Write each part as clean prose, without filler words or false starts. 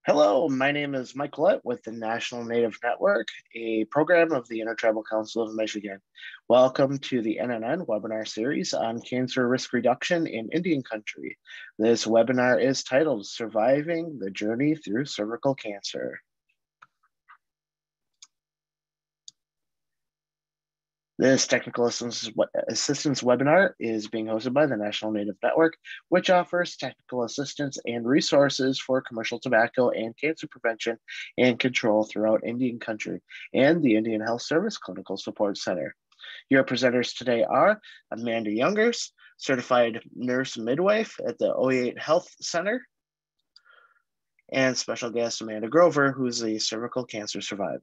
Hello, my name is Mike Lett with the National Native Network, a program of the Intertribal Council of Michigan. Welcome to the NNN webinar series on cancer risk reduction in Indian Country. This webinar is titled Surviving the Journey Through Cervical Cancer. This technical assistance webinar is being hosted by the National Native Network, which offers technical assistance and resources for commercial tobacco and cancer prevention and control throughout Indian Country and the Indian Health Service Clinical Support Center. Your presenters today are Amanda Youngers, certified nurse midwife at the O8 Health Center, and special guest Amanda Grover, who is a cervical cancer survivor.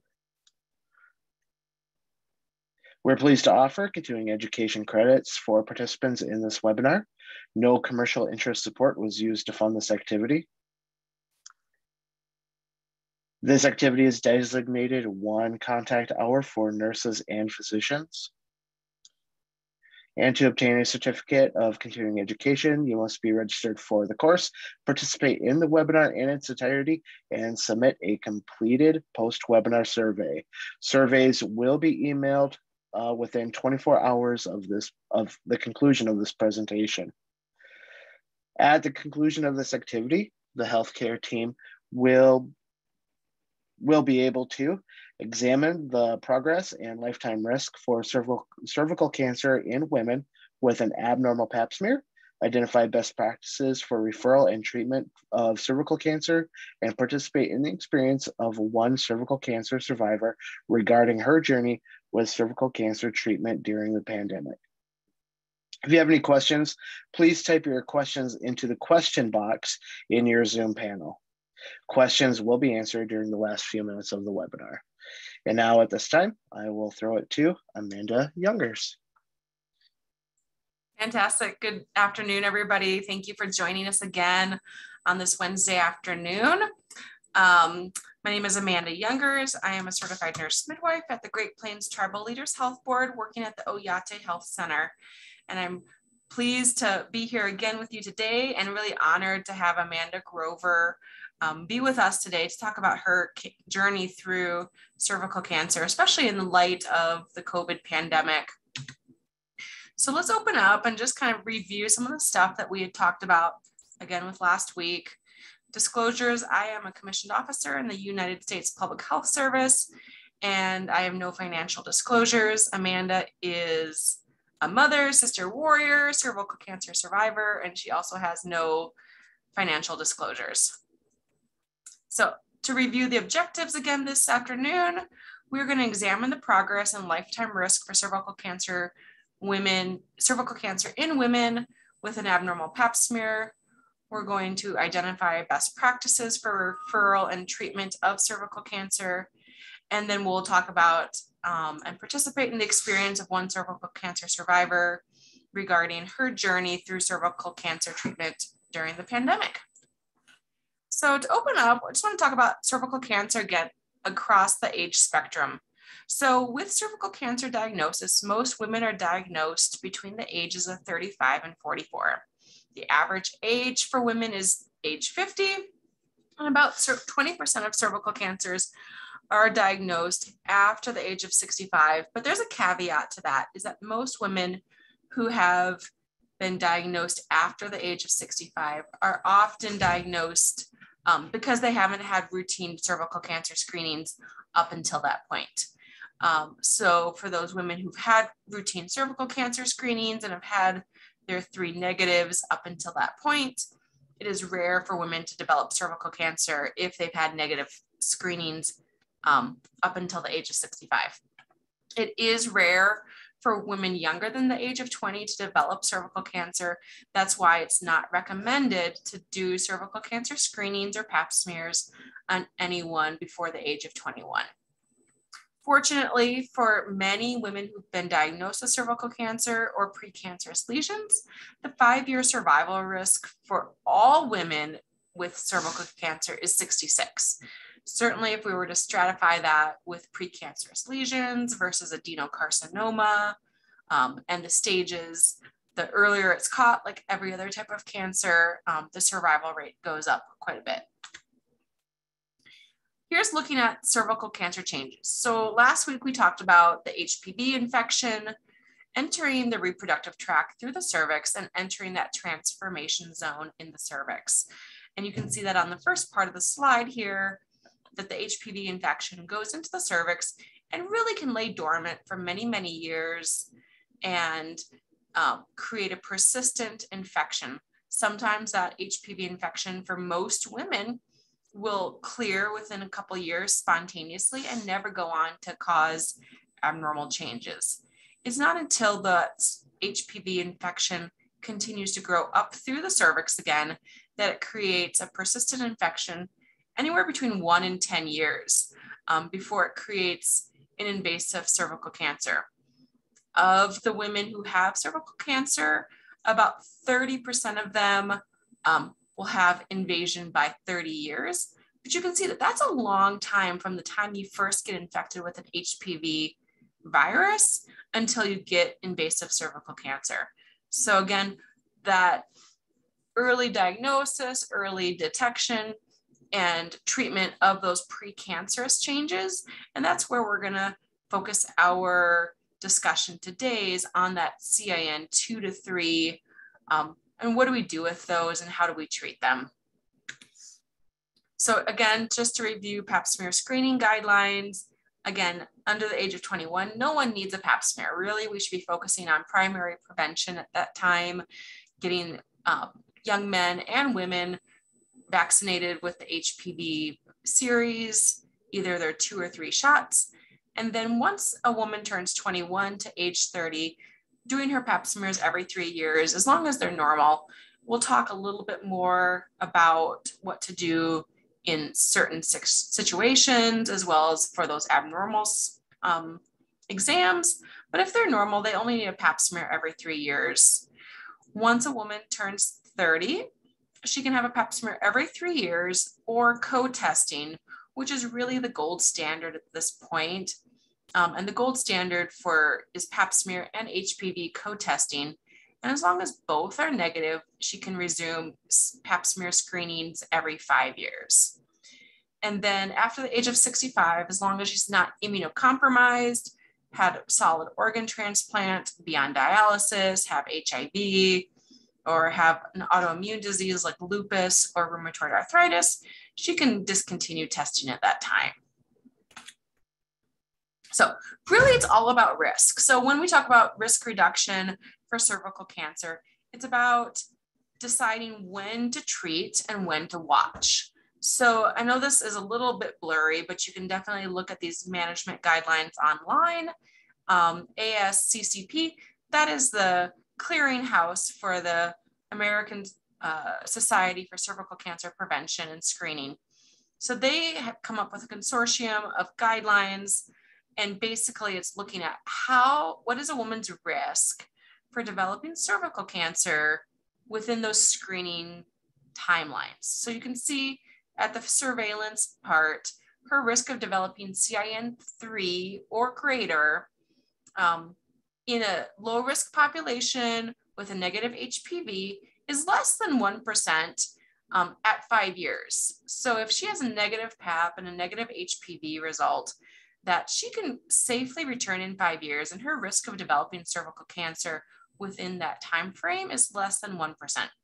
We're pleased to offer continuing education credits for participants in this webinar. No commercial interest support was used to fund this activity. This activity is designated one contact hour for nurses and physicians. And to obtain a certificate of continuing education, you must be registered for the course, participate in the webinar in its entirety, and submit a completed post-webinar survey. Surveys will be emailed within 24 hours of the conclusion of this presentation. At the conclusion of this activity, the healthcare team will be able to examine the progress and lifetime risk for cervical cancer in women with an abnormal pap smear, identify best practices for referral and treatment of cervical cancer, and participate in the experience of one cervical cancer survivor regarding her journey with cervical cancer treatment during the pandemic. If you have any questions, please type your questions into the question box in your Zoom panel. Questions will be answered during the last few minutes of the webinar. And now at this time, I will throw it to Amanda Youngers. Fantastic. Good afternoon, everybody. Thank you for joining us again on this Wednesday afternoon. My name is Amanda Youngers. I am a certified nurse midwife at the Great Plains Tribal Leaders Health Board, working at the Oyate Health Center. And I'm pleased to be here again with you today and really honored to have Amanda Grover be with us today to talk about her journey through cervical cancer, especially in the light of the COVID pandemic. So let's open up and just kind of review some of the stuff that we had talked about again with last week. Disclosures: I am a commissioned officer in the United States Public Health Service, and I have no financial disclosures. Amanda is a mother, sister warrior, cervical cancer survivor, and she also has no financial disclosures. So to review the objectives again this afternoon, we're going to examine the progress and lifetime risk for cervical cancer in women with an abnormal pap smear. We're going to identify best practices for referral and treatment of cervical cancer. And then we'll talk about and participate in the experience of one cervical cancer survivor regarding her journey through cervical cancer treatment during the pandemic. So to open up, I just want to talk about cervical cancer again across the age spectrum. So with cervical cancer diagnosis, most women are diagnosed between the ages of 35 and 44. The average age for women is age 50, and about 20% of cervical cancers are diagnosed after the age of 65. But there's a caveat to that, is that most women who have been diagnosed after the age of 65 are often diagnosed because they haven't had routine cervical cancer screenings up until that point. So for those women who've had routine cervical cancer screenings and have had their 3 negatives up until that point, it is rare for women to develop cervical cancer if they've had negative screenings up until the age of 65. It is rare for women younger than the age of 20 to develop cervical cancer. That's why it's not recommended to do cervical cancer screenings or pap smears on anyone before the age of 21. Fortunately, for many women who've been diagnosed with cervical cancer or precancerous lesions, the 5-year survival risk for all women with cervical cancer is 66. Certainly, if we were to stratify that with precancerous lesions versus adenocarcinoma and the stages, the earlier it's caught, like every other type of cancer, the survival rate goes up quite a bit. Here's looking at cervical cancer changes. So last week we talked about the HPV infection entering the reproductive tract through the cervix and entering that transformation zone in the cervix. And you can see that on the first part of the slide here, that the HPV infection goes into the cervix and really can lay dormant for many, many years and create a persistent infection. Sometimes that HPV infection for most women will clear within a couple years spontaneously and never go on to cause abnormal changes. It's not until the HPV infection continues to grow up through the cervix again that it creates a persistent infection anywhere between 1 and 10 years before it creates an invasive cervical cancer. Of the women who have cervical cancer, about 30% of them will have invasion by 30 years. But you can see that that's a long time from the time you first get infected with an HPV virus until you get invasive cervical cancer. So again, that early diagnosis, early detection, and treatment of those precancerous changes. And that's where we're gonna focus our discussion today is on that CIN 2 to 3, and what do we do with those and how do we treat them? So again, just to review pap smear screening guidelines, again, under the age of 21, no one needs a pap smear. Really, we should be focusing on primary prevention at that time, getting young men and women vaccinated with the HPV series, either their 2 or 3 shots. And then once a woman turns 21 to age 30, doing her pap smears every 3 years, as long as they're normal. We'll talk a little bit more about what to do in certain situations, as well as for those abnormal exams. But if they're normal, they only need a pap smear every 3 years. Once a woman turns 30, she can have a pap smear every 3 years or co-testing, which is really the gold standard at this point. And the gold standard is pap smear and HPV co-testing. And as long as both are negative, she can resume pap smear screenings every 5 years. And then after the age of 65, as long as she's not immunocompromised, had a solid organ transplant, be on dialysis, have HIV, or have an autoimmune disease like lupus or rheumatoid arthritis, she can discontinue testing at that time. So really it's all about risk. So when we talk about risk reduction for cervical cancer, it's about deciding when to treat and when to watch. So I know this is a little bit blurry, but you can definitely look at these management guidelines online. ASCCP, that is the clearinghouse for the American Society for Cervical Cancer Prevention and Screening. So they have come up with a consortium of guidelines, and basically it's looking at what is a woman's risk for developing cervical cancer within those screening timelines. So you can see at the surveillance part, her risk of developing CIN3 or greater in a low risk population with a negative HPV is less than 1% at 5 years. So if she has a negative PAP and a negative HPV result, that she can safely return in 5 years, and her risk of developing cervical cancer within that time frame is less than 1%,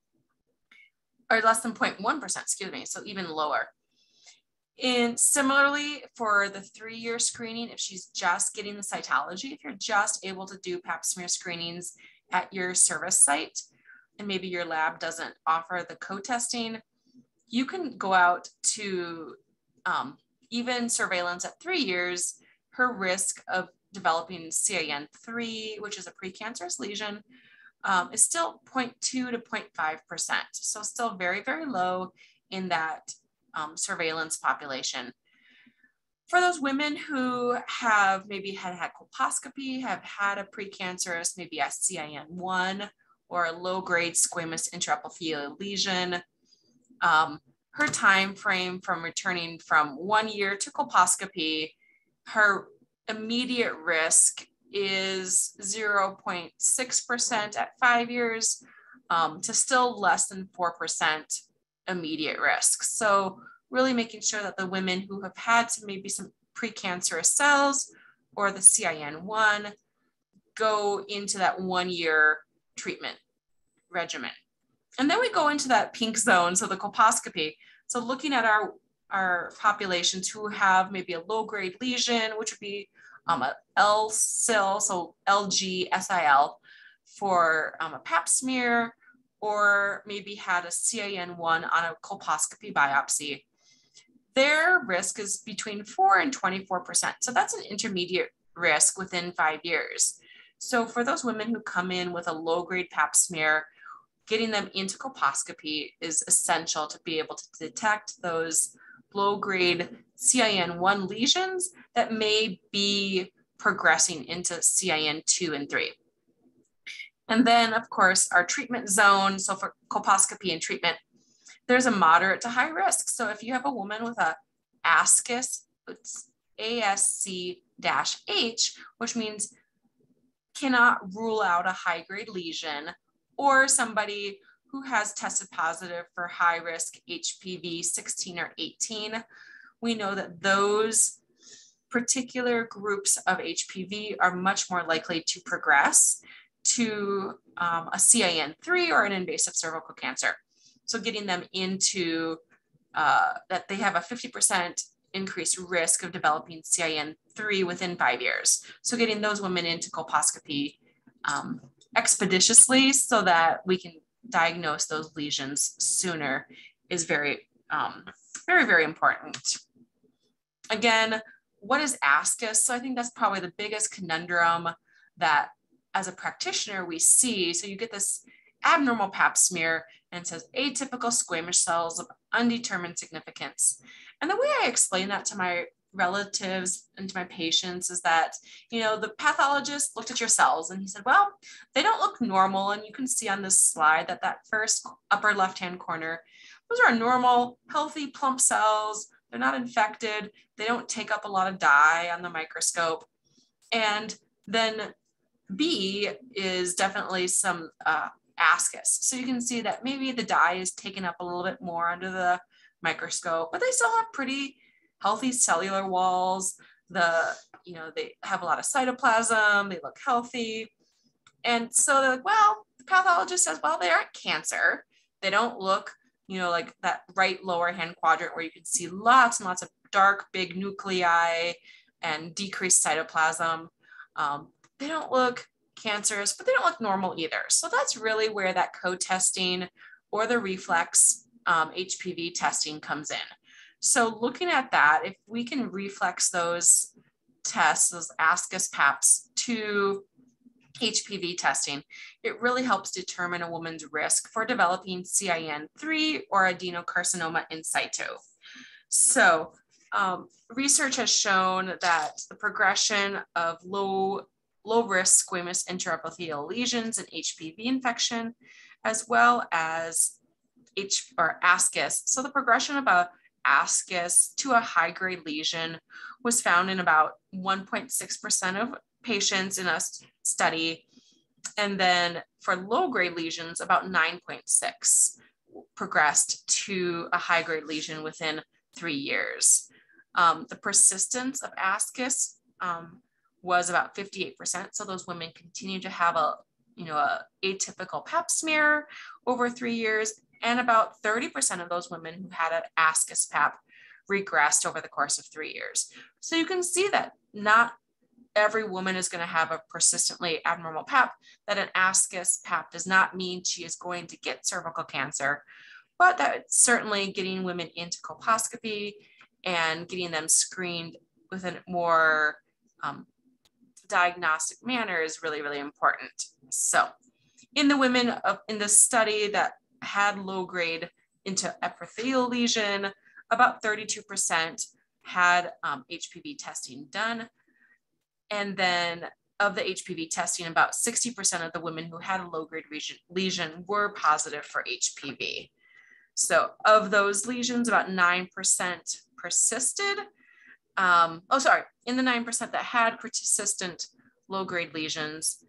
or less than 0.1%, excuse me, so even lower. And similarly, for the 3-year screening, if she's just getting the cytology, if you're just able to do pap smear screenings at your service site, and maybe your lab doesn't offer the co-testing, you can go out to even surveillance at 3 years. Her risk of developing CIN3, which is a precancerous lesion, is still 0.2 to 0.5%. So still very, very low in that surveillance population. For those women who have maybe had colposcopy, have had a precancerous, maybe a CIN1 or a low-grade squamous intraepithelial lesion, her time frame from returning from 1 year to colposcopy, her immediate risk is 0.6% at 5 years to still less than 4% immediate risk. So really making sure that the women who have had maybe some precancerous cells or the CIN1 go into that 1 year treatment regimen. And then we go into that pink zone, so the colposcopy. So looking at our populations who have maybe a low-grade lesion, which would be a LSIL, so LG-SIL for a pap smear, or maybe had a CIN1 on a colposcopy biopsy. Their risk is between 4 and 24%. So that's an intermediate risk within 5 years. So for those women who come in with a low-grade pap smear, getting them into colposcopy is essential to be able to detect those low-grade CIN1 lesions that may be progressing into CIN2 and 3. And then, of course, our treatment zone. So for colposcopy and treatment, there's a moderate to high risk. So if you have a woman with a ASCUS, it's ASC-H, which means cannot rule out a high-grade lesion, or somebody who has tested positive for high-risk HPV 16 or 18, we know that those particular groups of HPV are much more likely to progress to a CIN3 or an invasive cervical cancer. So getting them into that they have a 50% increased risk of developing CIN3 within 5 years. So getting those women into colposcopy expeditiously so that we can diagnose those lesions sooner is very, very important. Again, what is ASCUS? So I think that's probably the biggest conundrum that as a practitioner we see. So you get this abnormal pap smear and it says atypical squamous cells of undetermined significance. And the way I explain that to my relatives and to my patients is that, the pathologist looked at your cells and he said, well, they don't look normal. And you can see on this slide that first upper left-hand corner, those are normal, healthy, plump cells. They're not infected. They don't take up a lot of dye on the microscope. And then B is definitely some ascus. So you can see that maybe the dye is taken up a little bit more under the microscope, but they still have pretty healthy cellular walls. They have a lot of cytoplasm, they look healthy. And so they're like, well, the pathologist says, well, they aren't cancer. They don't look, like that right lower hand quadrant where you can see lots and lots of dark, big nuclei and decreased cytoplasm. They don't look cancerous, but they don't look normal either. So that's really where that co-testing or the reflex HPV testing comes in. So looking at that, if we can reflex those tests, those ASCUS PAPs to HPV testing, it really helps determine a woman's risk for developing CIN3 or adenocarcinoma in situ. So research has shown that the progression of low-risk squamous intraepithelial lesions and HPV infection, as well as ASCUS. So the progression of a ASCUS to a high-grade lesion was found in about 1.6% of patients in a study. And then for low-grade lesions, about 9.6 progressed to a high-grade lesion within 3 years. The persistence of ASCUS was about 58%. So those women continue to have a atypical pap smear over 3 years, and about 30% of those women who had an ASCUS pap regressed over the course of 3 years. So you can see that not every woman is going to have a persistently abnormal pap, that an ASCUS pap does not mean she is going to get cervical cancer, but that certainly getting women into colposcopy and getting them screened with a more diagnostic manner is really, really important. So in the women in the study that had low-grade intraepithelial lesion, about 32% had HPV testing done. And then of the HPV testing, about 60% of the women who had a low-grade lesion were positive for HPV. So of those lesions, about 9% persisted. In the 9% that had persistent low-grade lesions,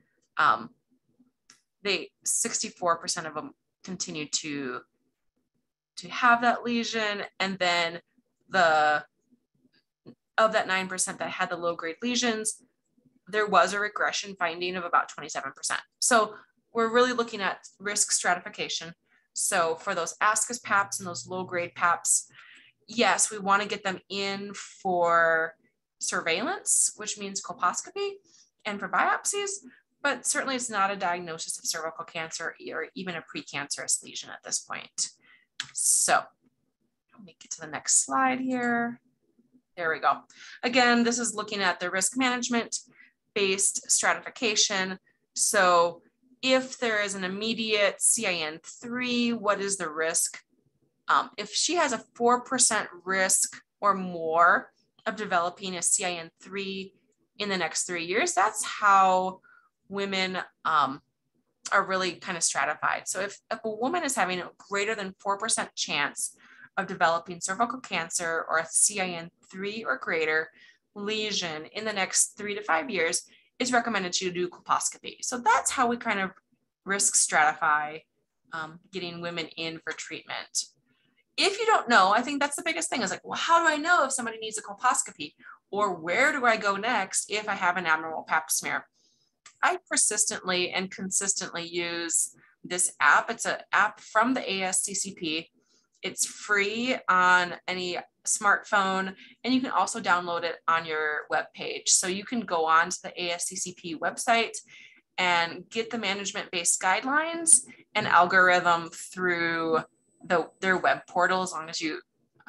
64% of them continued to have that lesion. And then of that 9% that had the low grade lesions, there was a regression finding of about 27%. So we're really looking at risk stratification. So for those ascus paps and those low grade paps, yes, we want to get them in for surveillance, which means colposcopy, and for biopsies, but certainly it's not a diagnosis of cervical cancer or even a precancerous lesion at this point. So let me get to the next slide here. There we go. Again, this is looking at the risk management based stratification. So if there is an immediate CIN3, what is the risk? If she has a 4% risk or more of developing a CIN3 in the next 3 years, that's how women are really kind of stratified. So if a woman is having a greater than 4% chance of developing cervical cancer or a CIN3 or greater lesion in the next 3 to 5 years, it's recommended to do colposcopy. So that's how we kind of risk stratify getting women in for treatment. If you don't know, I think that's the biggest thing is like, well, how do I know if somebody needs a colposcopy, or where do I go next if I have an abnormal pap smear? I persistently and consistently use this app. It's an app from the ASCCP. It's free on any smartphone, and you can also download it on your web page. So you can go on to the ASCCP website and get the management-based guidelines and algorithm through their web portal as long as you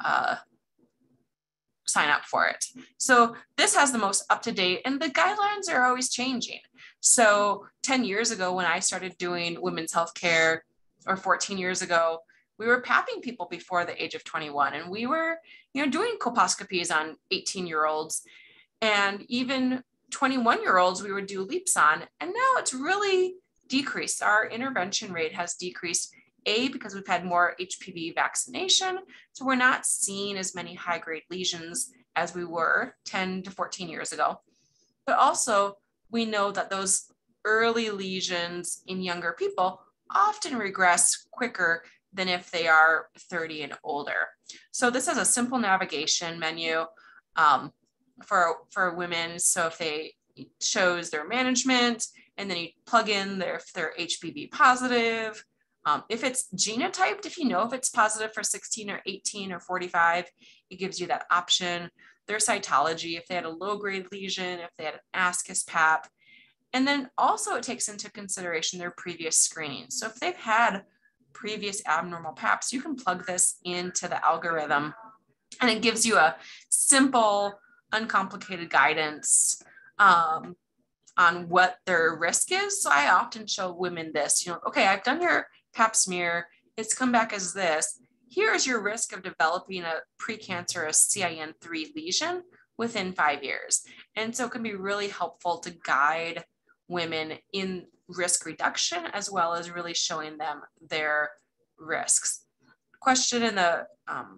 sign up for it. So this has the most up-to-date, and the guidelines are always changing. So 10 years ago when I started doing women's healthcare, or 14 years ago, we were papping people before the age of 21, and we were, doing colposcopies on 18-year-olds, and even 21-year-olds we would do leaps on. And now it's really decreased. Our intervention rate has decreased, because we've had more HPV vaccination. So we're not seeing as many high-grade lesions as we were 10 to 14 years ago. But also, we know that those early lesions in younger people often regress quicker than if they are 30 and older. So this is a simple navigation menu for women. So if they shows their management, and then you plug in if they're HPV positive, if it's genotyped, if you know if it's positive for 16 or 18 or 45, it gives you that option. Their cytology, if they had a low-grade lesion, if they had an ascus pap, and then also it takes into consideration their previous screening. So if they've had previous abnormal paps, you can plug this into the algorithm, and it gives you a simple, uncomplicated guidance on what their risk is. So I often show women this, okay, I've done your pap smear, it's come back as this. Here is your risk of developing a precancerous CIN3 lesion within 5 years. And so it can be really helpful to guide women in risk reduction, as well as really showing them their risks. Question in the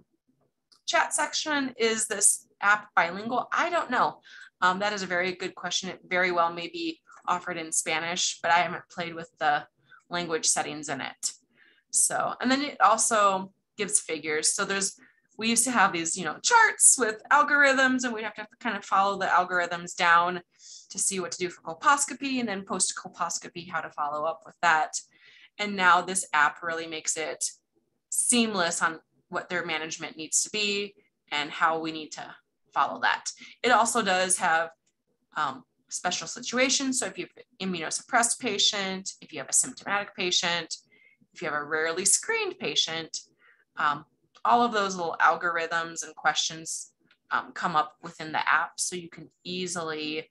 chat section, is this app bilingual? I don't know. That is a very good question. It very well may be offered in Spanish, but I haven't played with the language settings in it. So, and then it also gives figures. So we used to have these, charts with algorithms, and we'd have to kind of follow the algorithms down to see what to do for colposcopy, and then post colposcopy, how to follow up with that. And now this app really makes it seamless on what their management needs to be and how we need to follow that. It also does have special situations. So if you have an immunosuppressed patient, if you have a symptomatic patient, if you have a rarely screened patient, all of those little algorithms and questions come up within the app, so you can easily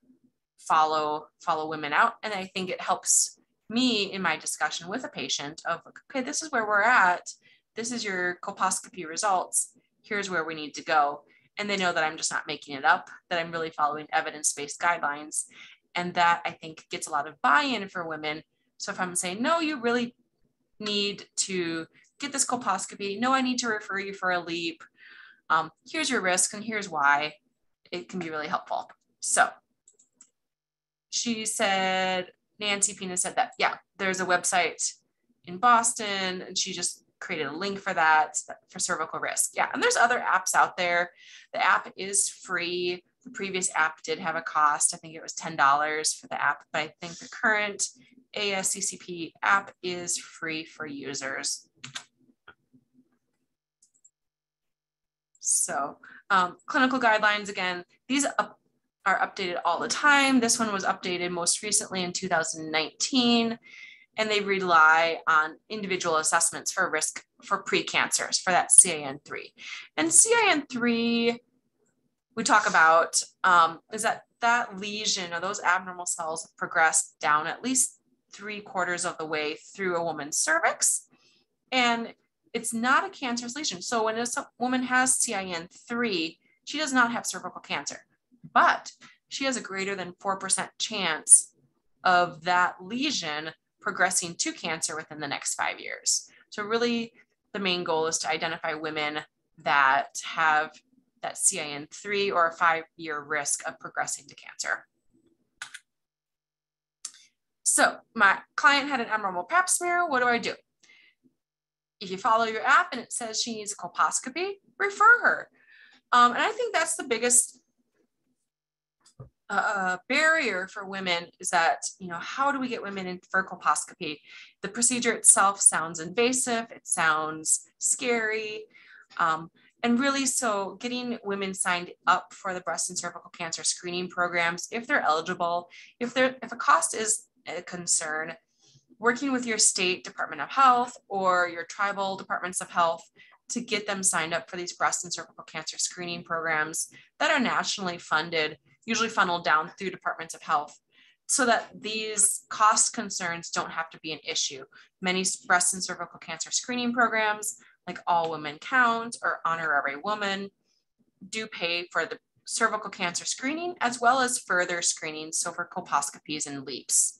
follow women out. And I think it helps me in my discussion with a patient of, okay, this is where we're at. This is your colposcopy results. Here's where we need to go. And they know that I'm just not making it up, that I'm really following evidence-based guidelines. And that, I think, gets a lot of buy-in for women. So if I'm saying, no, you really need to get this colposcopy, no, I need to refer you for a LEEP, here's your risk and here's why, it can be really helpful. So she said, Nancy Pina said that, yeah, there's a website in Boston, and she just created a link for that for cervical risk. Yeah, and there's other apps out there. The app is free. The previous app did have a cost. I think it was $10 for the app, but I think the current ASCCP app is free for users. So clinical guidelines, again, these are updated all the time. This one was updated most recently in 2019, and they rely on individual assessments for risk for precancers for that CIN3. And CIN3, we talk about is that lesion or those abnormal cells progress down at least 3/4 of the way through a woman's cervix. And it's not a cancerous lesion. So when a woman has CIN3, she does not have cervical cancer, but she has a greater than 4% chance of that lesion progressing to cancer within the next 5 years. So really the main goal is to identify women that have that CIN3 or a 5-year risk of progressing to cancer. So my client had an abnormal pap smear. What do? If you follow your app and it says she needs a colposcopy, refer her. And I think that's the biggest barrier for women is that, how do we get women in for colposcopy? The procedure itself sounds invasive. It sounds scary. And really, so getting women signed up for the breast and cervical cancer screening programs, if they're eligible, if a cost is a concern, working with your state Department of Health or your tribal departments of health to get them signed up for these breast and cervical cancer screening programs that are nationally funded, usually funneled down through departments of health, so that these cost concerns don't have to be an issue. Many breast and cervical cancer screening programs, like All Women Count or Honorary Woman, do pay for the cervical cancer screening as well as further screenings, so for colposcopies and LEEPs.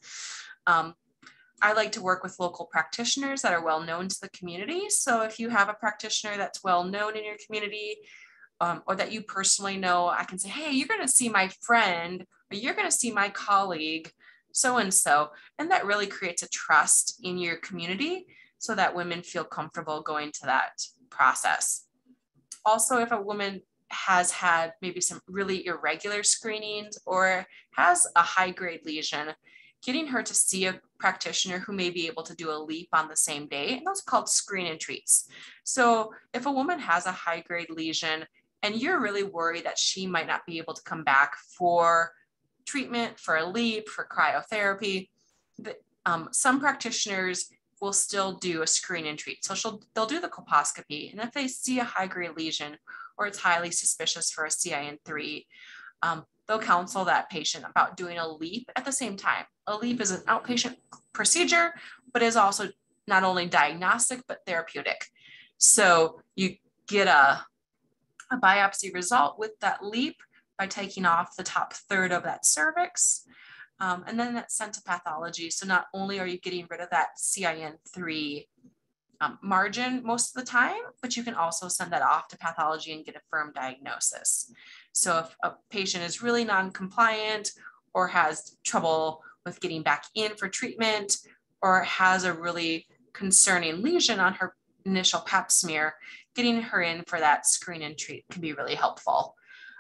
I like to work with local practitioners that are well known to the community. So if you have a practitioner that's well known in your community, or that you personally know, I can say, hey, you're going to see my friend, or you're going to see my colleague, so-and-so. And that really creates a trust in your community so that women feel comfortable going to that process. Also, if a woman has had maybe some really irregular screenings or has a high-grade lesion, getting her to see a practitioner who may be able to do a LEEP on the same day, and those are called screen and treats. So if a woman has a high-grade lesion and you're really worried that she might not be able to come back for treatment, for a LEEP, for cryotherapy, some practitioners will still do a screen and treat. So they'll do the colposcopy, and if they see a high-grade lesion or it's highly suspicious for a CIN3, they'll counsel that patient about doing a LEEP at the same time. A LEEP is an outpatient procedure, but is also not only diagnostic, but therapeutic. So you get a biopsy result with that LEEP by taking off the top third of that cervix. And then that's sent to pathology. So not only are you getting rid of that CIN3 margin most of the time, but you can also send that off to pathology and get a firm diagnosis. So if a patient is really non-compliant or has trouble with getting back in for treatment or has a really concerning lesion on her initial pap smear, getting her in for that screen and treat can be really helpful.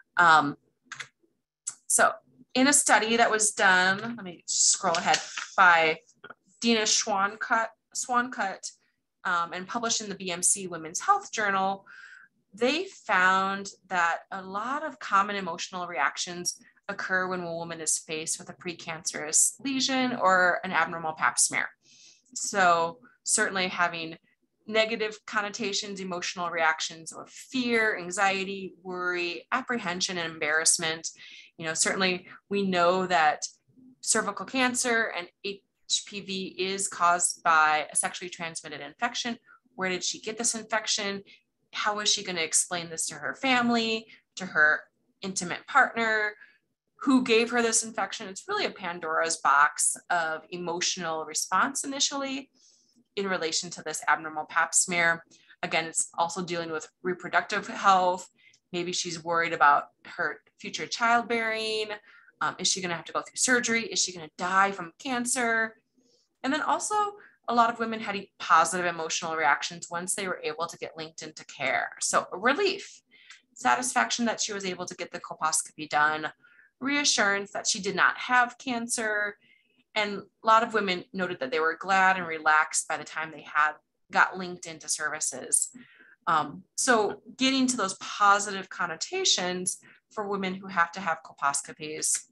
So in a study that was done, let me scroll ahead, by Dina Swancutt, and published in the BMC Women's Health Journal, they found that a lot of common emotional reactions occur when a woman is faced with a precancerous lesion or an abnormal pap smear. So certainly having negative connotations, emotional reactions of fear, anxiety, worry, apprehension, and embarrassment. Certainly we know that cervical cancer and HPV is caused by a sexually transmitted infection. Where did she get this infection? How is she going to explain this to her family, to her intimate partner? Who gave her this infection? It's really a Pandora's box of emotional response initially in relation to this abnormal pap smear. Again, it's also dealing with reproductive health. Maybe she's worried about her future childbearing. Is she going to have to go through surgery? Is she going to die from cancer? And then also a lot of women had positive emotional reactions once they were able to get linked into care. So relief, satisfaction that she was able to get the colposcopy done, reassurance that she did not have cancer. And a lot of women noted that they were glad and relaxed by the time they got linked into services. So getting to those positive connotations for women who have to have colposcopies.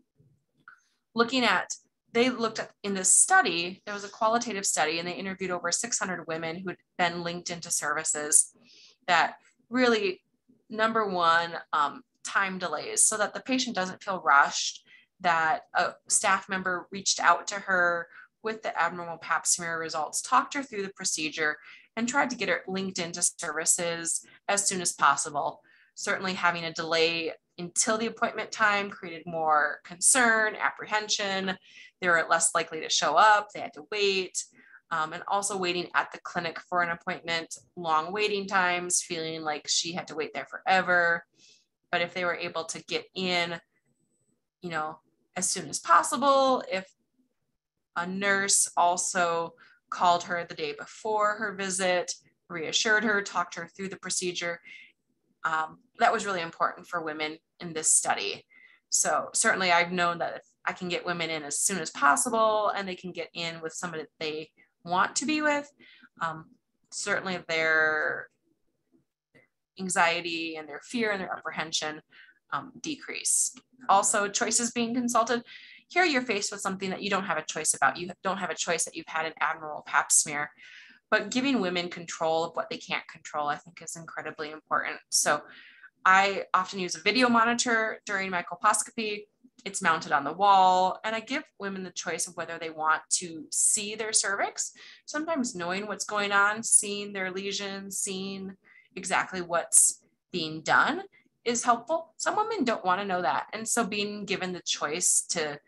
They looked at, in this study, there was a qualitative study, and they interviewed over 600 women who had been linked into services that really, number one, time delays, so that the patient doesn't feel rushed, that a staff member reached out to her with the abnormal pap smear results, talked her through the procedure, and tried to get her linked into services as soon as possible. Certainly having a delay until the appointment time created more concern, apprehension. They were less likely to show up. They had to wait. And also waiting at the clinic for an appointment, long waiting times, feeling like she had to wait there forever. But if they were able to get in, as soon as possible, if a nurse also called her the day before her visit, reassured her, talked her through the procedure, that was really important for women in this study. So certainly I've known that if I can get women in as soon as possible and they can get in with somebody that they want to be with, certainly their anxiety and their fear and their apprehension decrease. Also, choices being consulted. Here you're faced with something that you don't have a choice about. You don't have a choice that you've had an abnormal pap smear, but giving women control of what they can't control, I think, is incredibly important. So I often use a video monitor during my colposcopy. It's mounted on the wall, and I give women the choice of whether they want to see their cervix. Sometimes knowing what's going on, seeing their lesions, seeing exactly what's being done is helpful. Some women don't want to know that. And so being given the choice to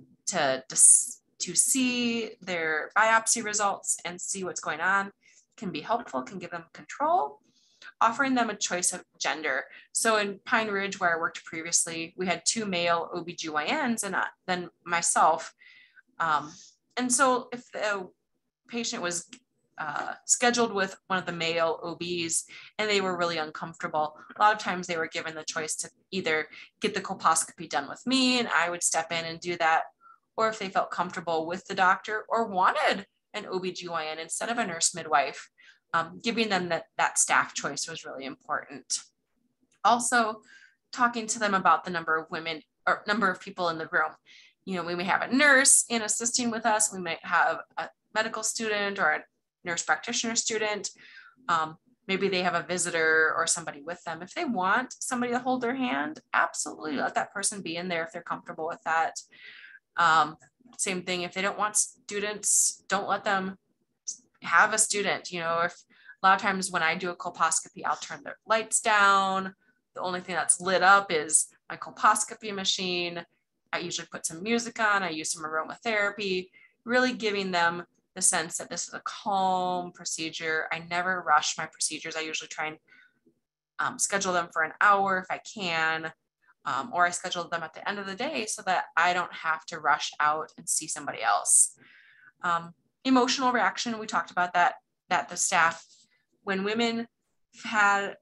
see their biopsy results and see what's going on can be helpful, can give them control. Offering them a choice of gender. So in Pine Ridge, where I worked previously, we had 2 male OBGYNs and then myself. And so if the patient was scheduled with one of the male OBs and they were really uncomfortable, a lot of times they were given the choice to either get the colposcopy done with me and I would step in and do that, or if they felt comfortable with the doctor or wanted an OBGYN instead of a nurse midwife, giving them that staff choice was really important. Also, talking to them about the number of women or number of people in the room. We may have a nurse in assisting with us. We might have a medical student or a nurse practitioner student. Maybe they have a visitor or somebody with them. If they want somebody to hold their hand, absolutely let that person be in there if they're comfortable with that. Same thing, if they don't want students, don't let them have a student. If a lot of times when I do a colposcopy, I'll turn the lights down. The only thing that's lit up is my colposcopy machine. I usually put some music on. I use some aromatherapy, really giving them the sense that this is a calm procedure. I never rush my procedures. I usually try and schedule them for an hour if I can, or I schedule them at the end of the day so that I don't have to rush out and see somebody else. Emotional reaction, we talked about that the staff, when women had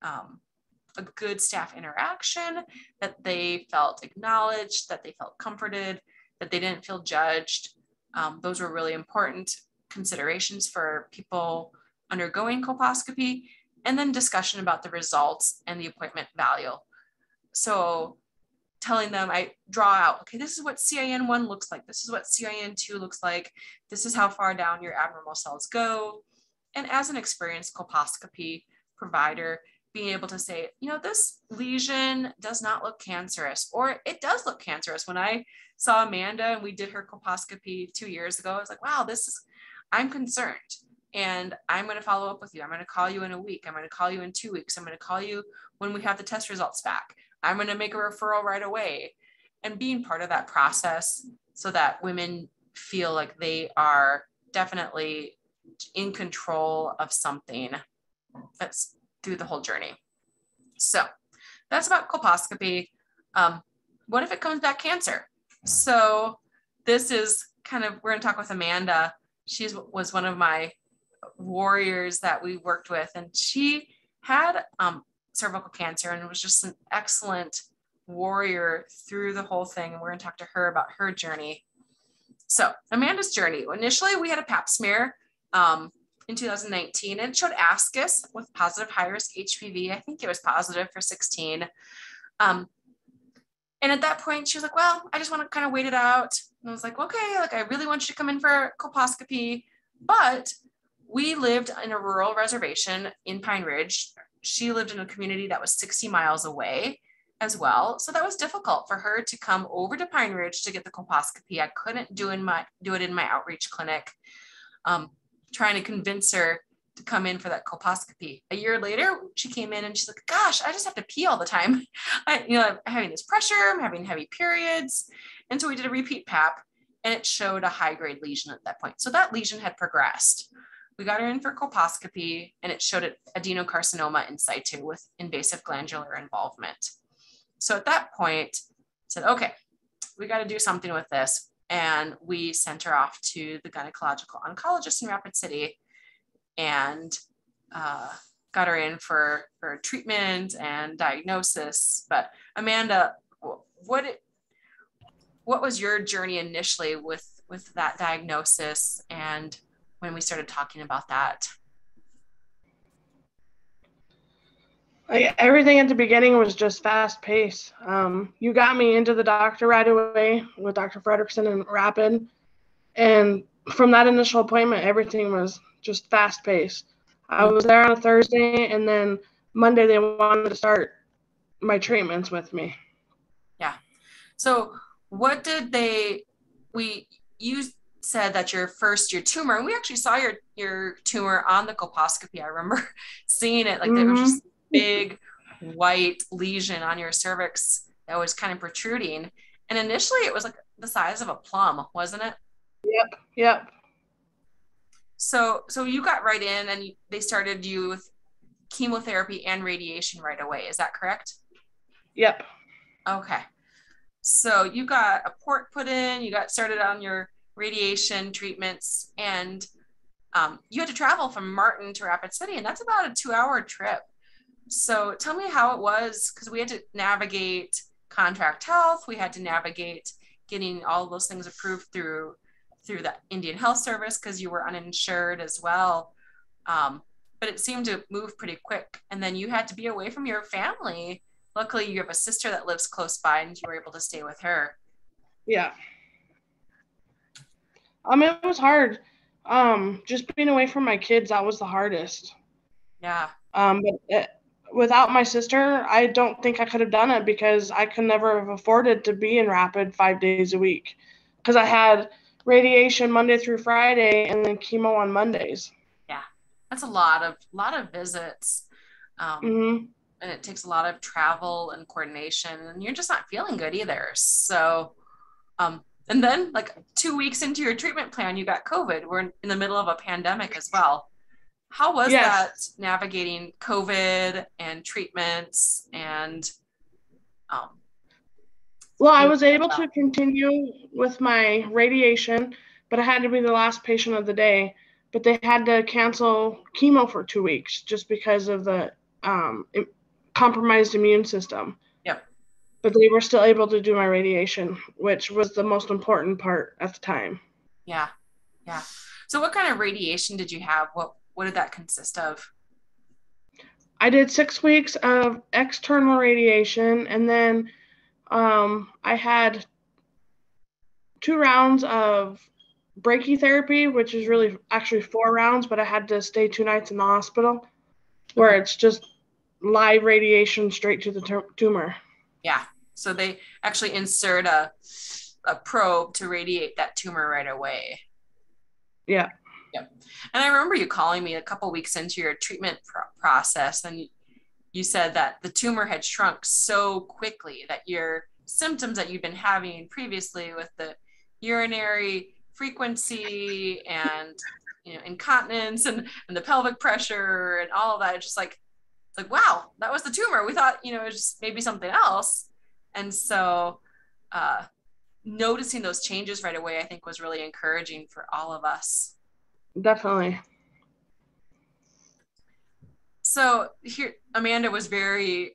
a good staff interaction, that they felt acknowledged, that they felt comforted, that they didn't feel judged. Those were really important considerations for people undergoing colposcopy. And then discussion about the results and the appointment value. So telling them, I draw out, okay, this is what CIN1 looks like. This is what CIN2 looks like. This is how far down your abnormal cells go. And as an experienced colposcopy provider, being able to say, this lesion does not look cancerous, or it does look cancerous. When I saw Amanda and we did her colposcopy 2 years ago, I was like, wow, I'm concerned and I'm going to follow up with you. I'm going to call you in a week. I'm going to call you in 2 weeks. I'm going to call you when we have the test results back. I'm going to make a referral right away, and being part of that process so that women feel like they are definitely in control of something that's through the whole journey. So that's about colposcopy. What if it comes back cancer? So this is we're going to talk with Amanda. was one of my warriors that we worked with, and she had cervical cancer and was just an excellent warrior through the whole thing. And we're going to talk to her about her journey. So Amanda's journey. Initially, we had a pap smear in 2019, and it showed ascus with positive high-risk HPV. I think it was positive for 16. And at that point, she was like, well, I just want to kind of wait it out. And I was like, okay, like I really want you to come in for a colposcopy. But we lived in a rural reservation in Pine Ridge. She lived in a community that was 60 miles away as well. So that was difficult for her to come over to Pine Ridge to get the colposcopy. I couldn't do it in my outreach clinic. Trying to convince her to come in for that colposcopy. A year later, she came in and she's like, gosh, I just have to pee all the time. I'm having this pressure, I'm having heavy periods. And so we did a repeat pap, and it showed a high-grade lesion at that point. So that lesion had progressed. We got her in for colposcopy, and it showed adenocarcinoma in situ with invasive glandular involvement. So at that point, I said, okay, we got to do something with this. And we sent her off to the gynecological oncologist in Rapid City, and got her in for treatment and diagnosis. But Amanda, what was your journey initially with that diagnosis, and when we started talking about that? Everything at the beginning was just fast pace. You got me into the doctor right away with Dr. Fredrickson and Rapid. And from that initial appointment, everything was just fast pace. I was there on a Thursday, and then Monday they wanted to start my treatments with me. Yeah. So what did you said that your tumor, and we actually saw your tumor on the colposcopy. I remember seeing it, like there was just big white lesion on your cervix that was kind of protruding. And initially it was like the size of a plum, wasn't it? Yep. So you got right in, and they started you with chemotherapy and radiation right away. Is that correct? Yep. Okay. So you got a port put in, you got started on your radiation treatments, and you had to travel from Martin to Rapid City, and that's about a 2-hour trip. So tell me how it was, because we had to navigate contract health. We had to navigate getting all those things approved through the Indian Health Service, because you were uninsured as well. But it seemed to move pretty quick. And then you had to be away from your family. Luckily, you have a sister that lives close by, and you were able to stay with her. Yeah. It was hard. Just being away from my kids, that was the hardest. Yeah. But without my sister, I don't think I could have done it, because I could never have afforded to be in Rapid 5 days a week, because I had radiation Monday through Friday and then chemo on Mondays. Yeah, that's a lot of visits. And it takes a lot of travel and coordination, and you're just not feeling good either. So, and then like 2 weeks into your treatment plan, you got COVID. We're in the middle of a pandemic as well. How was that, navigating COVID and treatments and well, I was able to continue with my radiation, but I had to be the last patient of the day. But they had to cancel chemo for 2 weeks just because of the compromised immune system. Yep. But they were still able to do my radiation, which was the most important part at the time. Yeah. So what kind of radiation did you have? What did that consist of? I did 6 weeks of external radiation, and then I had 2 rounds of brachytherapy, which is really actually 4 rounds, but I had to stay 2 nights in the hospital, where it's just live radiation straight to the tumor. Yeah. So they actually insert a probe to radiate that tumor right away. Yeah. Yep. And I remember you calling me a couple weeks into your treatment process, and you said that the tumor had shrunk so quickly that your symptoms that you've been having previously with the urinary frequency and incontinence and the pelvic pressure and all of that, it's just like wow, that was the tumor. We thought it was just maybe something else. And so noticing those changes right away, I think, was really encouraging for all of us. Definitely. So here, Amanda was very,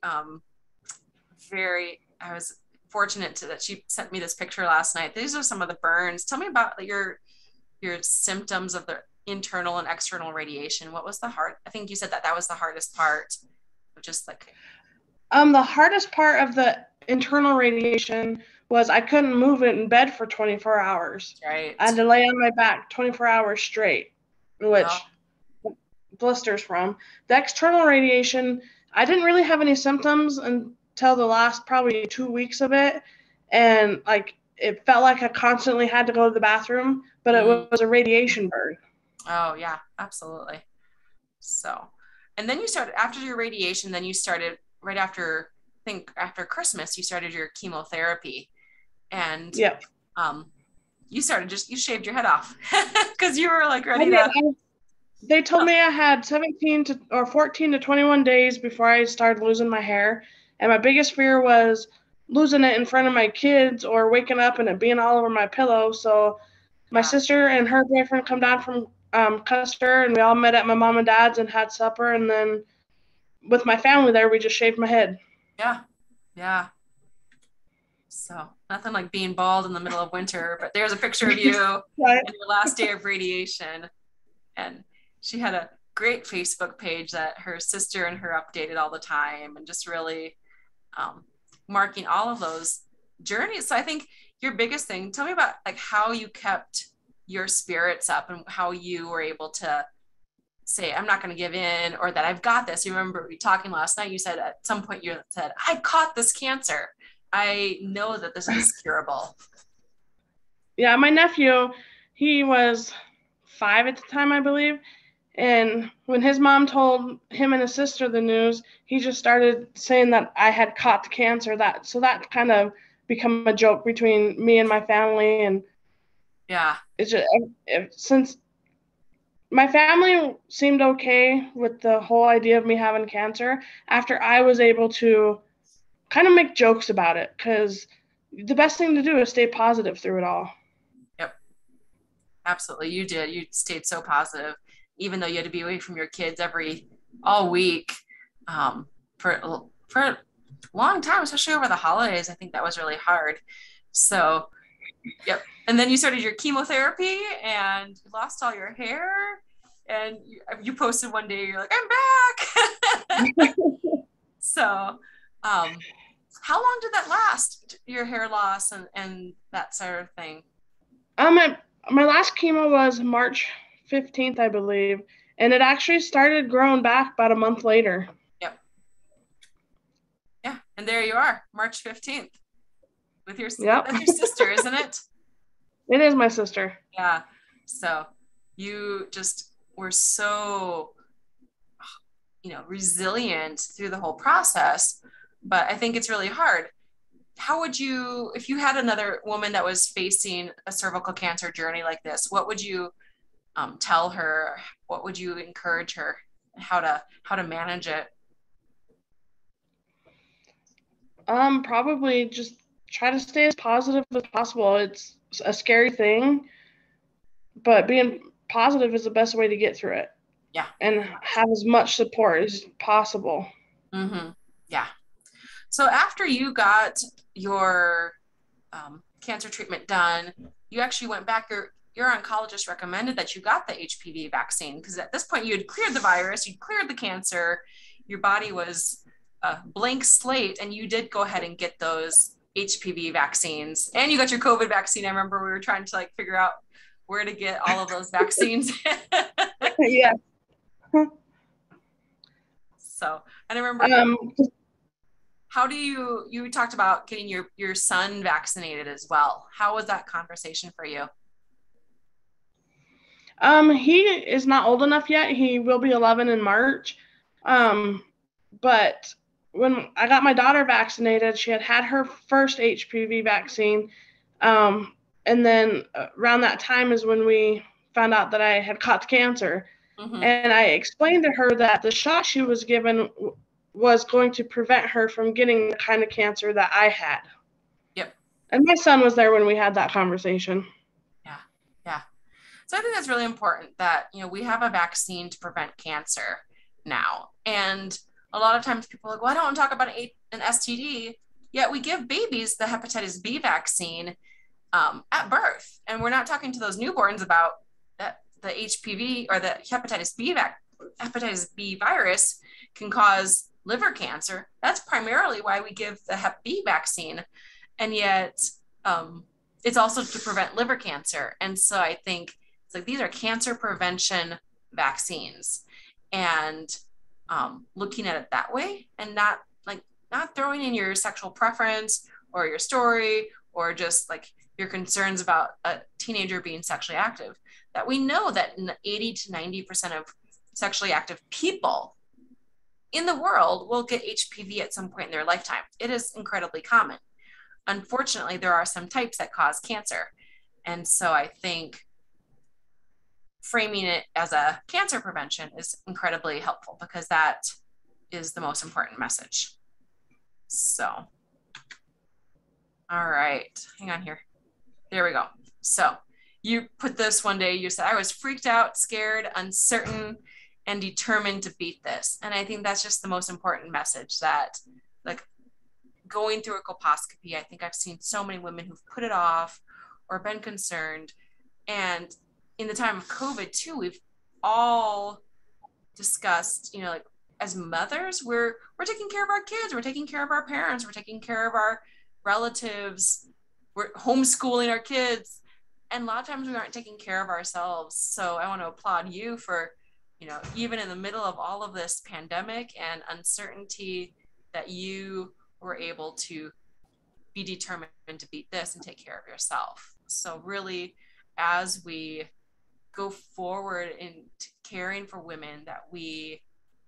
I was fortunate that she sent me this picture last night. These are some of the burns. Tell me about your symptoms of the internal and external radiation. What was I think you said that was the hardest part, just like. The hardest part of the internal radiation was I couldn't move it in bed for 24 hours. Right. I had to lay on my back 24 hours straight, which blisters from. The external radiation, I didn't really have any symptoms until the last probably 2 weeks of it. And like, it felt like I constantly had to go to the bathroom, but it was a radiation burn. Oh yeah, absolutely. So, and then you started, after your radiation, then you started right after, I think after Christmas, you started your chemotherapy. And you shaved your head off because you were like ready to. They told me I had 14 to 21 days before I started losing my hair. And my biggest fear was losing it in front of my kids or waking up and it being all over my pillow. So my sister and her boyfriend come down from Custer, and we all met at my mom and dad's and had supper. And then with my family there, we just shaved my head. Yeah. Yeah. So nothing like being bald in the middle of winter, but there's a picture of you right. in your last day of radiation. And she had a great Facebook page that her sister and her updated all the time, and just really marking all of those journeys. So I think your biggest thing, tell me about like how you kept your spirits up and how you were able to say, I'm not going to give in, or that I've got this. You remember we talking last night, you said at some point you said, I caught this cancer. I know that this is curable. Yeah, my nephew, he was 5 at the time, I believe. And when his mom told him and his sister the news, he just started saying that I had caught the cancer. So that kind of become a joke between me and my family. And it's just, since my family seemed okay with the whole idea of me having cancer, after I was able to kind of make jokes about it, because the best thing to do is stay positive through it all. Yep. Absolutely. You did. You stayed so positive, even though you had to be away from your kids all week for a long time, especially over the holidays. I think that was really hard. So, yep. And then you started your chemotherapy and you lost all your hair, and you posted one day, you're like, I'm back. So, how long did that last, your hair loss and that sort of thing? My last chemo was March 15th, I believe, and it actually started growing back about a month later. Yep. Yeah, and there you are, March 15th, with your sister, isn't it? It is my sister. Yeah. So you just were so, resilient through the whole process, but I think it's really hard. How would you, if you had another woman that was facing a cervical cancer journey like this, what would you tell her? What would you encourage her? How to manage it? Probably just try to stay as positive as possible. It's a scary thing, but being positive is the best way to get through it. Yeah. And have as much support as possible. Mm-hmm. Yeah. So after you got your cancer treatment done, you actually went back, your oncologist recommended that you got the HPV vaccine, because at this point you had cleared the virus, you'd cleared the cancer, your body was a blank slate, and you did go ahead and get those HPV vaccines, and you got your COVID vaccine. I remember we were trying to figure out where to get all of those vaccines. Yeah. So, and I remember how do you talked about getting your son vaccinated as well. How was that conversation for you? He is not old enough yet. He will be 11 in March. But when I got my daughter vaccinated, she had her first HPV vaccine. And then around that time is when we found out that I had caught cancer. Mm-hmm. And I explained to her that the shot she was given was going to prevent her from getting the kind of cancer that I had. Yep. And my son was there when we had that conversation. Yeah. Yeah. So I think that's really important that, we have a vaccine to prevent cancer now. And a lot of times people are like, well, I don't want to talk about an STD, yet we give babies the hepatitis B vaccine at birth. And we're not talking to those newborns about that the HPV or the hepatitis B virus can cause liver cancer. That's primarily why we give the Hep B vaccine. And yet it's also to prevent liver cancer. And so I think it's like, these are cancer prevention vaccines, and looking at it that way, and not throwing in your sexual preference or your story, or just like your concerns about a teenager being sexually active, that we know that 80 to 90% of sexually active people in the world will get HPV at some point in their lifetime. It is incredibly common. Unfortunately, there are some types that cause cancer. And so I think framing it as a cancer prevention is incredibly helpful, because that is the most important message. So, all right, hang on here. There we go. So you put this one day, you said, I was freaked out, scared, uncertain, and determined to beat this. And I think that's just the most important message, that like going through a colposcopy, I think I've seen so many women who've put it off or been concerned. And in the time of COVID too, we've all discussed, like as mothers, we're taking care of our kids, we're taking care of our parents, we're taking care of our relatives, we're homeschooling our kids. And a lot of times we aren't taking care of ourselves. So I want to applaud you for, even in the middle of all of this pandemic and uncertainty, that you were able to be determined to beat this and take care of yourself. So really, as we go forward in caring for women, that we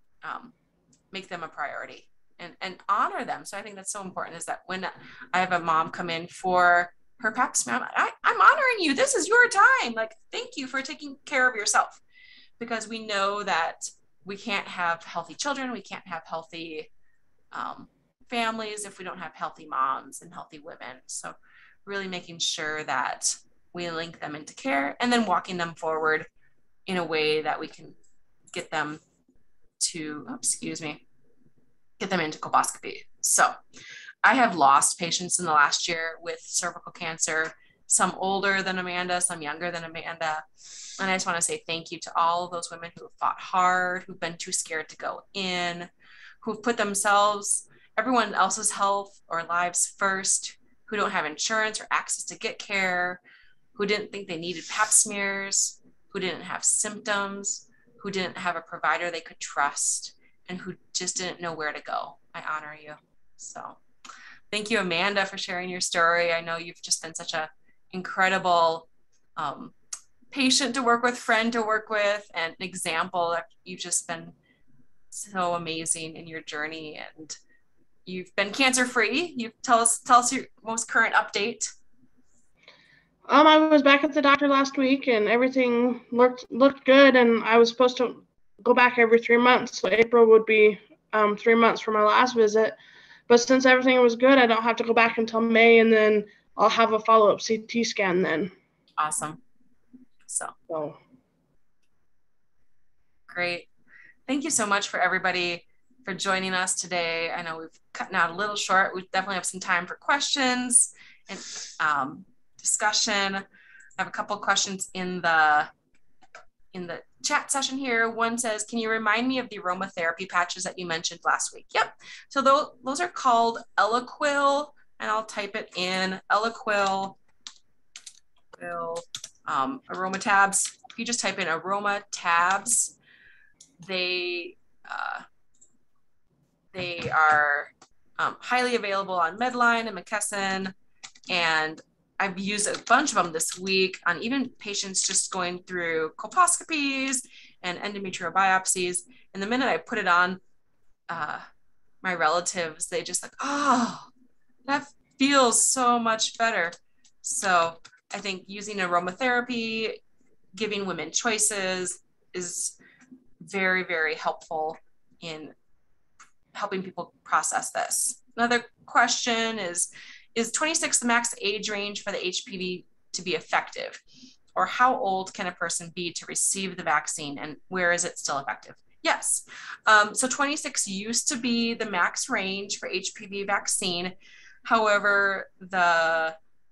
make them a priority and honor them. So I think that's so important, is that when I have a mom come in for her pap smear, I'm honoring you. This is your time. Like, thank you for taking care of yourself, because we know that we can't have healthy children. We can't have healthy families if we don't have healthy moms and healthy women. So really making sure that we link them into care, and then walking them forward in a way that we can get them to, get them into colposcopy. So I have lost patients in the last year with cervical cancer, some older than Amanda, some younger than Amanda. And I just want to say thank you to all of those women who have fought hard, who've been too scared to go in, who've put themselves, everyone else's health or lives first, who don't have insurance or access to get care, who didn't think they needed pap smears, who didn't have symptoms, who didn't have a provider they could trust, and who just didn't know where to go. I honor you. So thank you, Amanda, for sharing your story. I know you've just been such an incredible patient to work with, friend to work with, and an example. You've just been so amazing in your journey, and you've been cancer-free. You tell us your most current update. I was back at the doctor last week, and everything looked good, and I was supposed to go back every 3 months. So April would be 3 months from my last visit. But since everything was good, I don't have to go back until May, and then I'll have a follow-up CT scan then. Awesome. So great. Thank you so much for everybody for joining us today. I know we've cut out a little short. We definitely have some time for questions and discussion. I have a couple questions in the chat session here. One says, can you remind me of the aromatherapy patches that you mentioned last week? Yep. So those are called Eloquil, and I'll type it in, Eloquil aroma tabs. If you just type in aroma tabs, they are highly available on Medline and McKesson, and I've used a bunch of them this week on even patients just going through colposcopies and endometrial biopsies. And the minute I put it on my relatives, they just like, oh, that feels so much better. So I think using aromatherapy, giving women choices is very, very helpful in helping people process this. Another question is 26 the max age range for the HPV to be effective? or how old can a person be to receive the vaccine, and where is it still effective? Yes. So 26 used to be the max range for HPV vaccine. However, the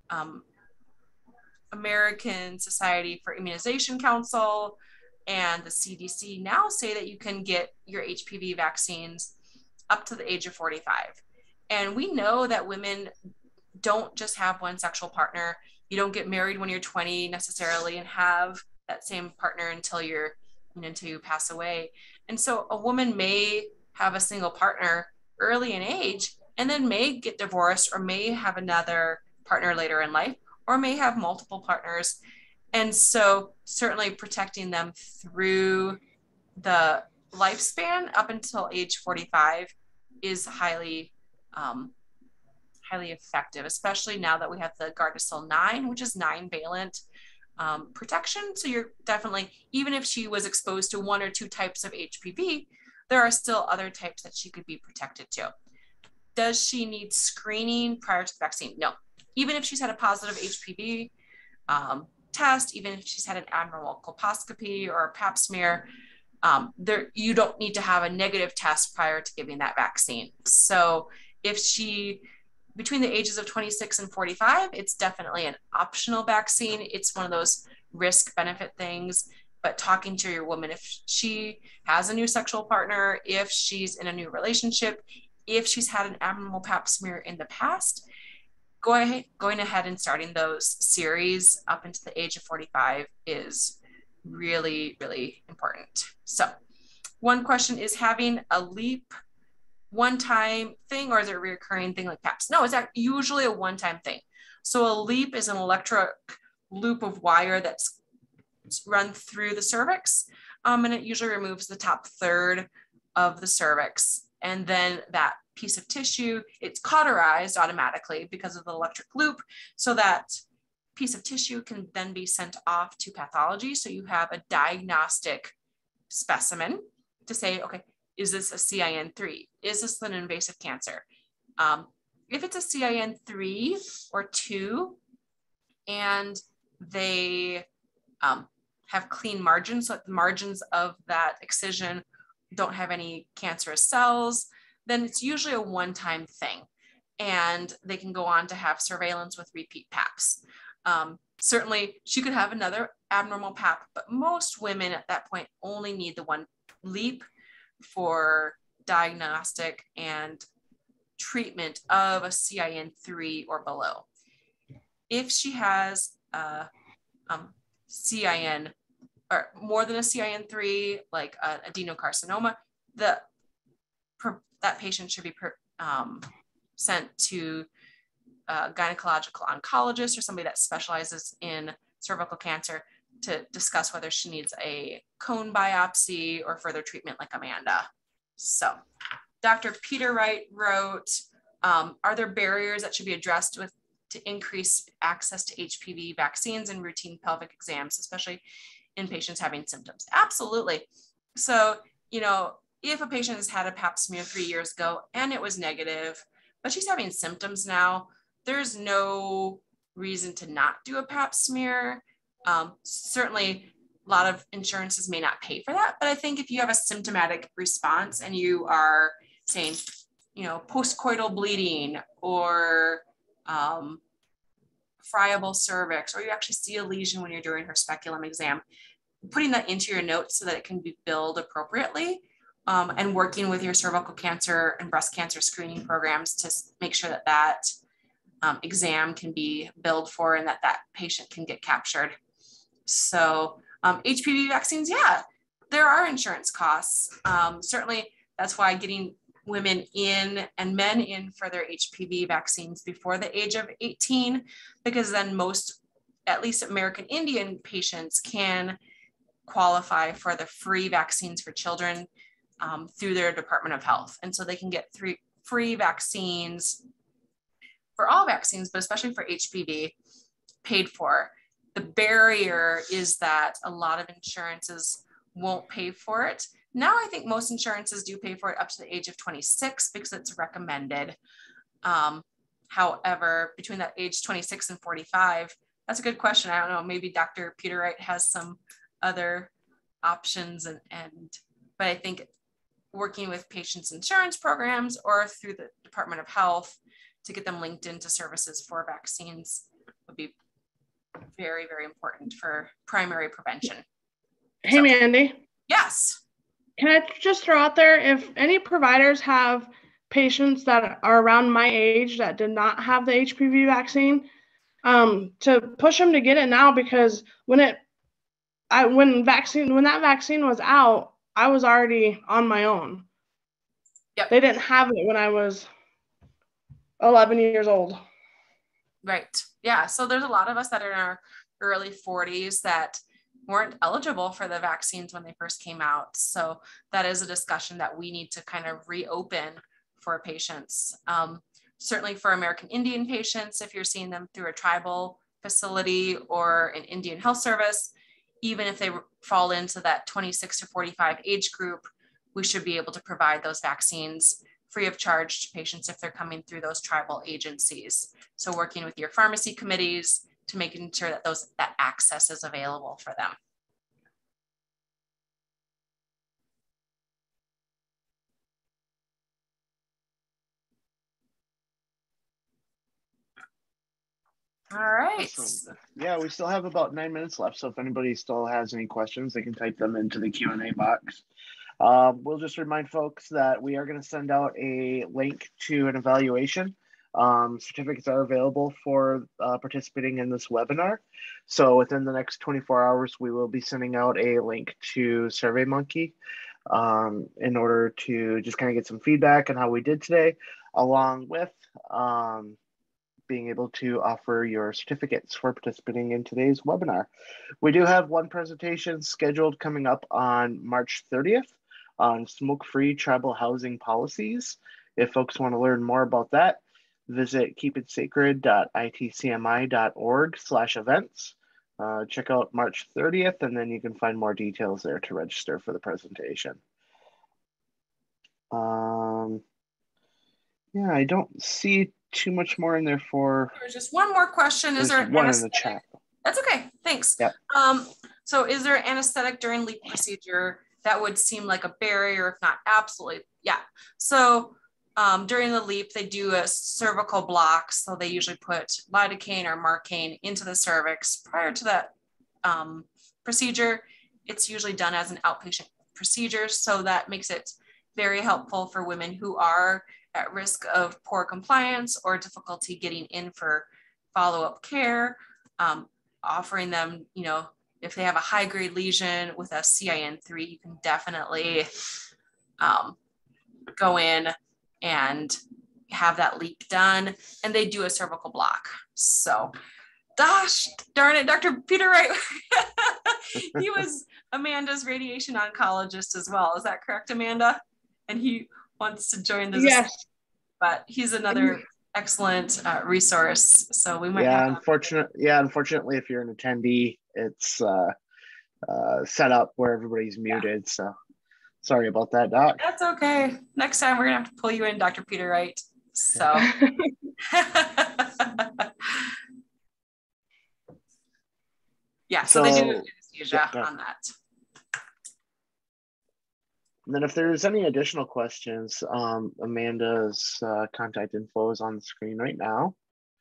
American Society for Immunization Council and the CDC now say that you can get your HPV vaccines up to the age of 45. And we know that women don't just have one sexual partner. You don't get married when you're 20 necessarily and have that same partner until you pass away. And so a woman may have a single partner early in age and then may get divorced or may have another partner later in life, or may have multiple partners. And so certainly protecting them through the lifespan up until age 45 is highly effective, especially now that we have the Gardasil 9, which is 9-valent protection. So you're definitely, even if she was exposed to one or two types of HPV, there are still other types that she could be protected to. Does she need screening prior to the vaccine? No. Even if she's had a positive HPV test, even if she's had an abnormal colposcopy or a pap smear, you don't need to have a negative test prior to giving that vaccine. So if she, between the ages of 26 and 45, it's definitely an optional vaccine. It's one of those risk benefit things, but talking to your woman, if she has a new sexual partner, if she's in a new relationship, if she's had an abnormal pap smear in the past, going ahead and starting those series up into the age of 45 is really, really important. So one question is, having a LEEP one-time thing, or is it a recurring thing like PAPS? No, it's usually a one-time thing. So a LEEP is an electric loop of wire that's run through the cervix, and it usually removes the top third of the cervix. And then that piece of tissue, it's cauterized automatically because of the electric loop, so that piece of tissue can then be sent off to pathology. So you have a diagnostic specimen to say, okay, is this a CIN3? Is this an invasive cancer? If it's a CIN3 or 2 and they have clean margins, so the margins of that excision don't have any cancerous cells, then it's usually a one-time thing. And they can go on to have surveillance with repeat PAPs. Certainly she could have another abnormal PAP, but most women at that point only need the one LEEP for diagnostic and treatment of a CIN3 or below. If she has a CIN or more than a CIN3, like an adenocarcinoma, that patient should be sent to a gynecological oncologist or somebody that specializes in cervical cancer to discuss whether she needs a cone biopsy or further treatment like Amanda. So Dr. Peter Wright wrote, are there barriers that should be addressed to increase access to HPV vaccines and routine pelvic exams, especially in patients having symptoms? Absolutely. So, if a patient has had a pap smear 3 years ago and it was negative, but she's having symptoms now, there's no reason to not do a pap smear. Certainly, a lot of insurances may not pay for that, but I think if you have a symptomatic response and you are saying, postcoital bleeding or friable cervix, or you actually see a lesion when you're doing her speculum exam, putting that into your notes so that it can be billed appropriately, and working with your cervical cancer and breast cancer screening programs to make sure that exam can be billed for and that patient can get captured. So HPV vaccines, yeah, there are insurance costs. Certainly, that's why getting women in and men in for their HPV vaccines before the age of 18, because then most, at least American Indian patients, can qualify for the free vaccines for children through their Department of Health. And so they can get free vaccines for all vaccines, but especially for HPV, paid for. The barrier is that a lot of insurances won't pay for it. Now I think most insurances do pay for it up to the age of 26 because it's recommended. However, between that age 26 and 45, that's a good question. I don't know, maybe Dr. Peter Wright has some other options but I think working with patients' insurance programs or through the Department of Health to get them linked into services for vaccines would be very, very important for primary prevention. Hey, Mandy. Yes. Can I just throw out there, if any providers have patients that are around my age that did not have the HPV vaccine, to push them to get it now, because when that vaccine was out, I was already on my own. Yep. They didn't have it when I was 11 years old. Right. Yeah. So there's a lot of us that are in our early 40s that weren't eligible for the vaccines when they first came out. So that is a discussion that we need to kind of reopen for patients. Certainly for American Indian patients, if you're seeing them through a tribal facility or an Indian health service, even if they fall into that 26 to 45 age group, we should be able to provide those vaccines free of charge to patients if they're coming through those tribal agencies. So working with your pharmacy committees to making sure that that access is available for them. All right. Awesome. Yeah, we still have about 9 minutes left. So if anybody still has any questions, they can type them into the Q&A box. We'll just remind folks that we are going to send out a link to an evaluation. Certificates are available for participating in this webinar. So within the next 24 hours, we will be sending out a link to SurveyMonkey in order to just kind of get some feedback on how we did today, along with being able to offer your certificates for participating in today's webinar. We do have one presentation scheduled coming up on March 30th on smoke-free tribal housing policies. If folks want to learn more about that, visit keepitsacred.itcmi.org/events. Check out March 30th, and then you can find more details there to register for the presentation. Yeah, I don't see too much more in there for. There's just one more question. Is there one in the chat? That's okay. Thanks. Yep. So is there anesthetic during LEAP procedure? That would seem like a barrier, if not absolutely. Yeah. So during the LEAP, they do a cervical block. So they usually put lidocaine or Marcaine into the cervix prior to that procedure. It's usually done as an outpatient procedure. So that makes it very helpful for women who are at risk of poor compliance or difficulty getting in for follow-up care, offering them, if they have a high-grade lesion with a CIN3, you can definitely go in and have that LEAP done, and they do a cervical block. So, gosh darn it, Dr. Peter Wright, he was Amanda's radiation oncologist as well. Is that correct, Amanda? And he wants to join the Yes, but he's another excellent resource. So we might have unfortunately, if you're an attendee, it's set up where everybody's muted. Yeah. So sorry about that, Doc. That's okay. Next time we're gonna have to pull you in, Dr. Peter Wright. So yeah, so they do anesthesia on that. And then if there's any additional questions, Amanda's contact info is on the screen right now.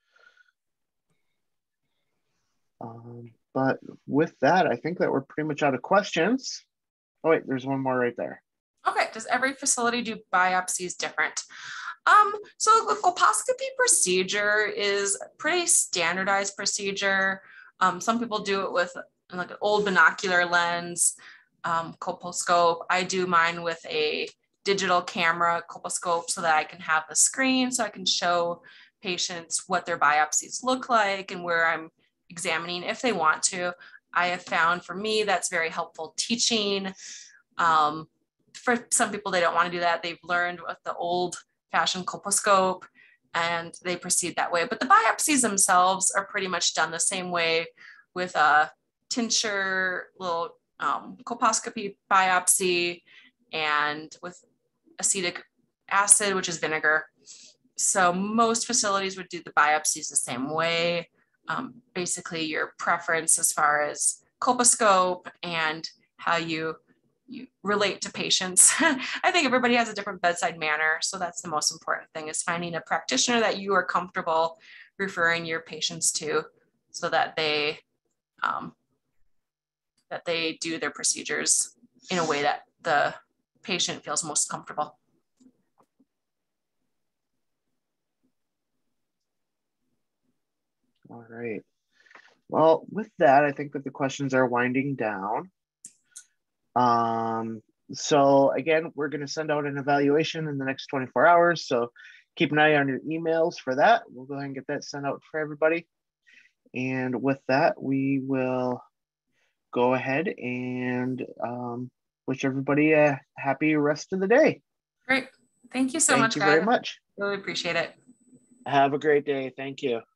But with that, I think that we're pretty much out of questions. Oh wait, there's one more right there. Okay, does every facility do biopsies different? So the colposcopy procedure is a pretty standardized procedure. Some people do it with like an old binocular lens, colposcope. I do mine with a digital camera colposcope so that I can have the screen so I can show patients what their biopsies look like and where I'm examining if they want to. I have found for me that's very helpful teaching. For some people, they don't want to do that. They've learned with the old fashioned colposcope and they proceed that way. But the biopsies themselves are pretty much done the same way with a tincture, little colposcopy biopsy, and with acetic acid, which is vinegar. So most facilities would do the biopsies the same way. basically your preference as far as colposcope and how you relate to patients. I think everybody has a different bedside manner. So that's the most important thing, is finding a practitioner that you are comfortable referring your patients to, so that they do their procedures in a way that the patient feels most comfortable. All right. Well, with that, I think that the questions are winding down. So again, we're going to send out an evaluation in the next 24 hours. So keep an eye on your emails for that. We'll go ahead and get that sent out for everybody. And with that, we will go ahead and wish everybody a happy rest of the day. Great. Thank you so much, guys. Thank you very much. Really appreciate it. Have a great day. Thank you.